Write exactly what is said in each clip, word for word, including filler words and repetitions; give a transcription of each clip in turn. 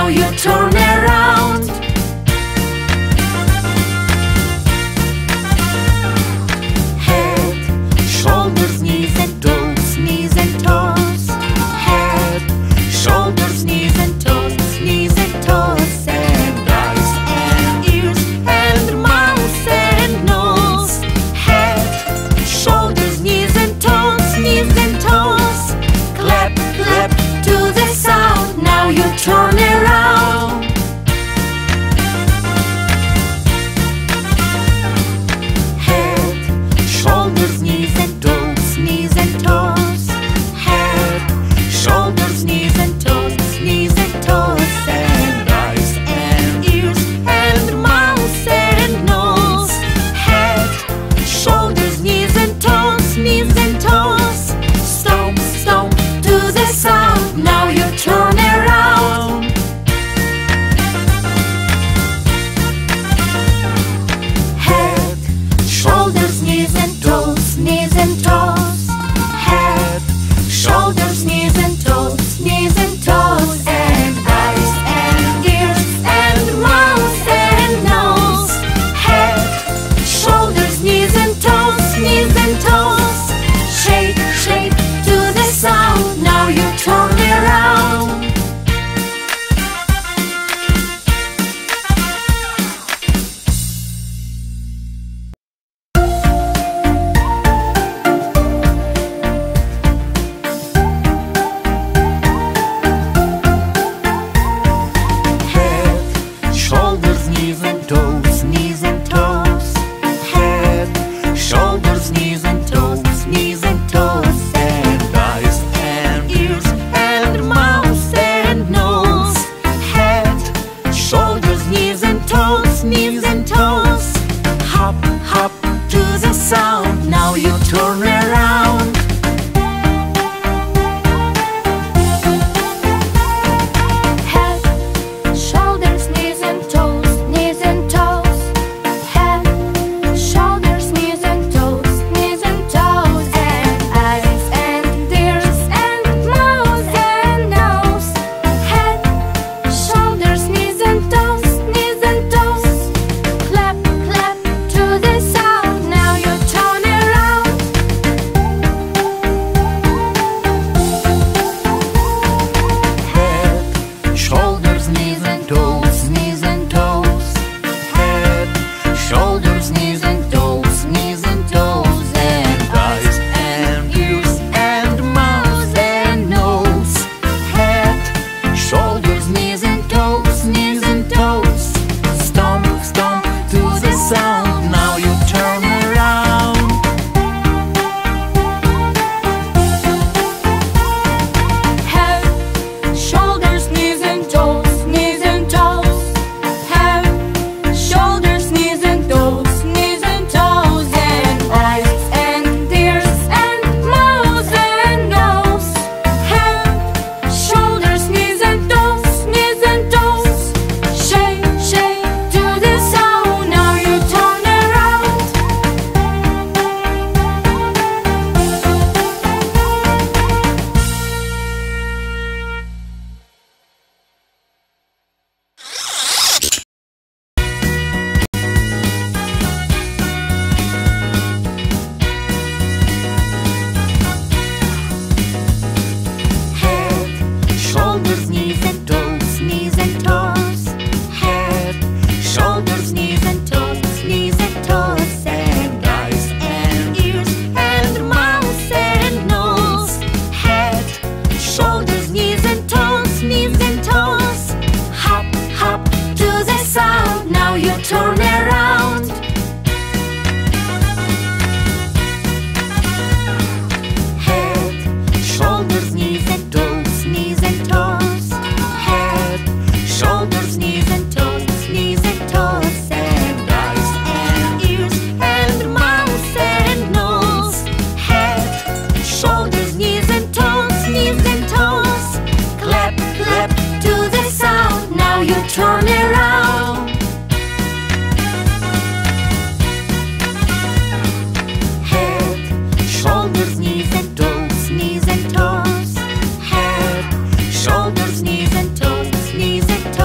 now you turn around. Head, shoulders, knees and toes, knees and toes. Head, shoulders, knees and toes, knees and toes. And eyes and ears and mouth and nose. Head, shoulders, knees and toes, knees and toes. Clap, clap to the sound, now you turn around. Head, shoulders, knees and toes, knees and toes. Head, shoulders, knees and toes, knees and toes. And eyes and ears and mouth and nose. Head, shoulders, knees and toes, knees and toes. Stomp, stomp to the sound, now you turn around. Head, shoulders, knees and toes, knees and toes. Head, shoulders, knees and toes, knees and toes. And eyes and ears and mouth and nose. Head, shoulders, knees and toes, knees and toes. Shake, shake to the sound, now you turn around. Head, shoulders, knees and toes, knees and toes. Head, shoulders, knees and toes, knees and toes. And eyes and ears and mouth and nose. Head, shoulders, knees and toes, knees and toes. Hop, hop to the sound, now you turn around. Head, shoulders, knees and toes, knees and toes. Head, shoulders, knees and toes, knees and toes. And eyes and ears and mouth and nose. Head, shoulders, knees and toes, knees and toes. Clap, clap to the sound, now you turn around. Head, shoulders, knees and toes, knees and toes. Head, shoulders, knees and toes, knees and toes. And eyes and ears and mouth and nose. Head, shoulders, knees and toes, knees and toes. Stomp, stomp to the sound, now you turn around. Head, shoulders, knees and toes, knees and toes. Head, shoulders, knees and toes, knees and toes. And eyes and ears and mouth and nose. Head, shoulders, knees and toes, knees and toes. Shake, shake to the sound, now you turn around. Head, shoulders, knees and toes, knees and toes. Head, shoulders, knees and toes, knees and toes. And eyes and ears and mouth and nose. Head, shoulders, knees and toes, knees and toes. Hop, hop to the sound, now you turn around. Head, shoulders, knees and toes, knees and toes. Head, shoulders, knees and toes, knees and toes. And eyes and ears and mouth and nose. Head, shoulders, knees and toes, knees and toes. Clap, clap to the sound, now you turn around. shoulders, knees and toes, knees and toes.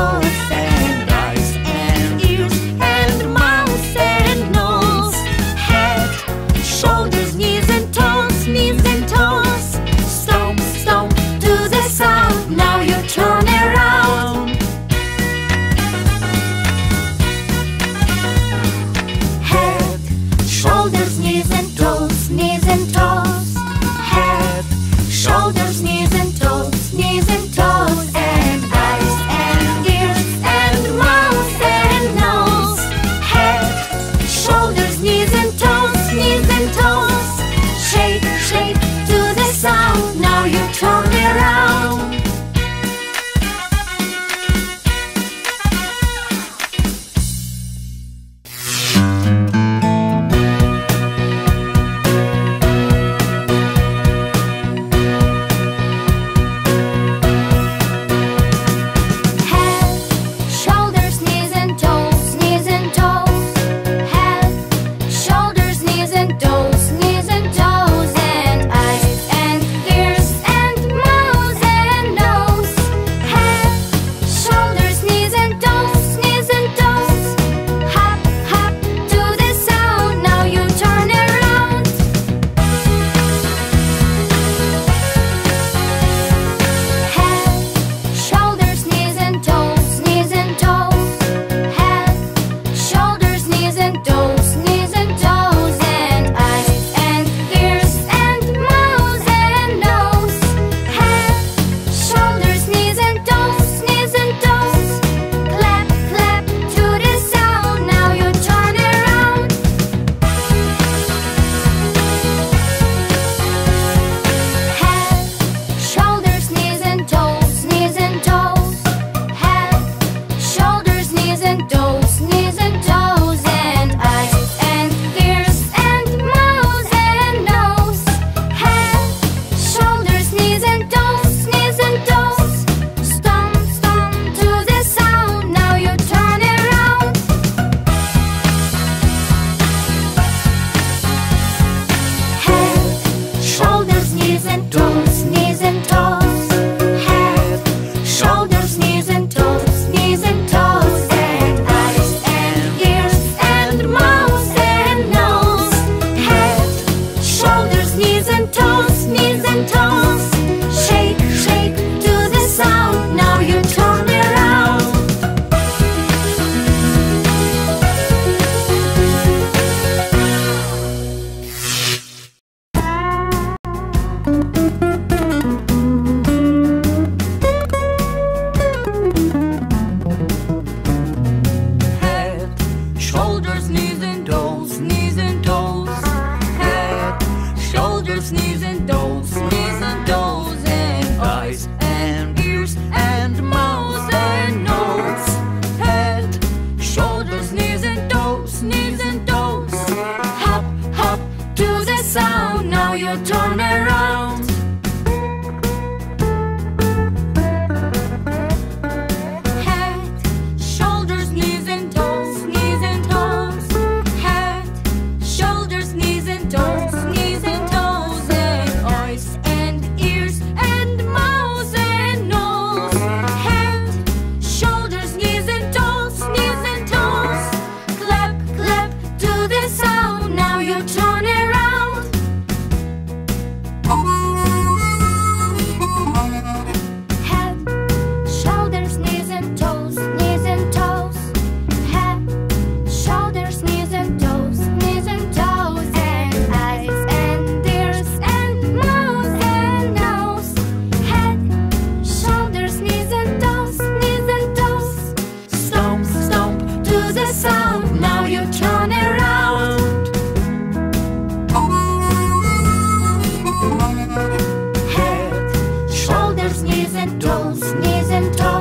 and toes.